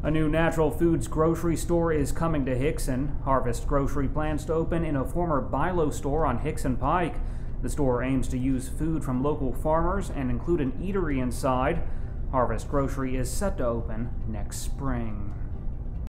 A new natural foods grocery store is coming to Hixson. Harvest Grocery plans to open in a former Bilo store on Hixson Pike. The store aims to use food from local farmers and include an eatery inside. Harvest Grocery is set to open next spring.